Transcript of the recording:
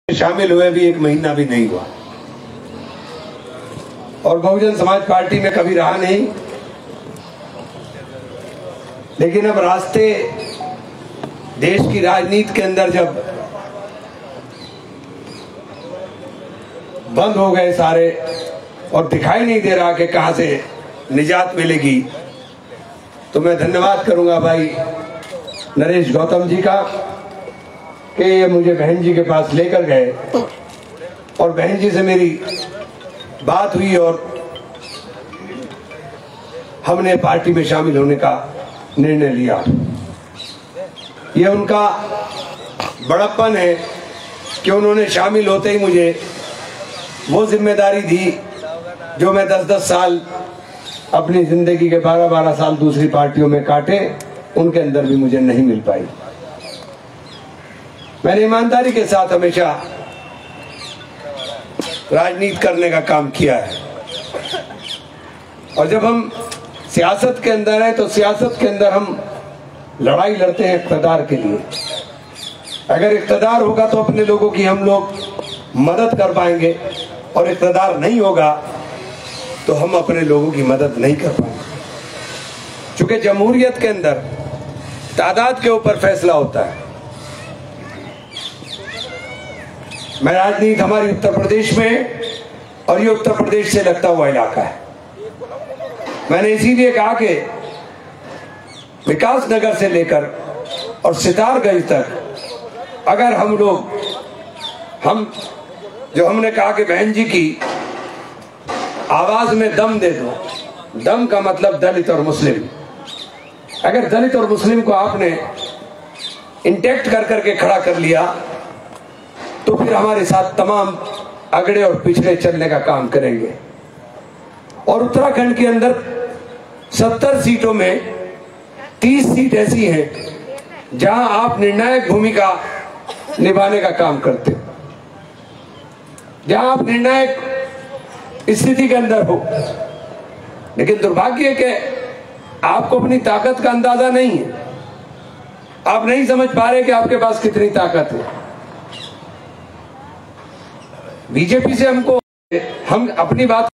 शामिल हुए भी 1 महीना भी नहीं हुआ और बहुजन समाज पार्टी में कभी रहा नहीं। लेकिन अब रास्ते देश की राजनीति के अंदर जब बंद हो गए सारे और दिखाई नहीं दे रहा कि कहां से निजात मिलेगी, तो मैं धन्यवाद करूंगा भाई नरेश गौतम जी का कि ये मुझे बहन जी के पास लेकर गए और बहन जी से मेरी बात हुई और हमने पार्टी में शामिल होने का निर्णय लिया। ये उनका बड़प्पन है कि उन्होंने शामिल होते ही मुझे वो जिम्मेदारी दी जो मैं 10-10 साल अपनी जिंदगी के 12-12 साल दूसरी पार्टियों में काटे, उनके अंदर भी मुझे नहीं मिल पाई। मैंने ईमानदारी के साथ हमेशा राजनीति करने का काम किया है और जब हम सियासत के अंदर हैं तो सियासत के अंदर हम लड़ाई लड़ते हैं इक़्तिदार के लिए। अगर इक़्तिदार होगा तो अपने लोगों की हम लोग मदद कर पाएंगे और इक़्तिदार नहीं होगा तो हम अपने लोगों की मदद नहीं कर पाएंगे। चूंकि जमहूरियत के अंदर तादाद के ऊपर फैसला होता है। मैं राजनीति हमारी उत्तर प्रदेश में और ये उत्तर प्रदेश से लगता हुआ इलाका है। मैंने इसीलिए कहा कि विकास नगर से लेकर और सितारगंज तक अगर हम लोग जो हमने कहा कि बहन जी की आवाज में दम दे दो, दम का मतलब दलित और मुस्लिम। अगर दलित और मुस्लिम को आपने इंटैक्ट कर करके खड़ा कर लिया तो फिर हमारे साथ तमाम अगड़े और पिछड़े चलने का काम करेंगे। और उत्तराखंड के अंदर 70 सीटों में 30 सीट ऐसी हैं जहां आप निर्णायक भूमिका निभाने का काम करते हो, जहां आप निर्णायक स्थिति के अंदर हो। लेकिन दुर्भाग्य है कि आपको अपनी ताकत का अंदाजा नहीं है। आप नहीं समझ पा रहे कि आपके पास कितनी ताकत है। बीजेपी से हम अपनी बात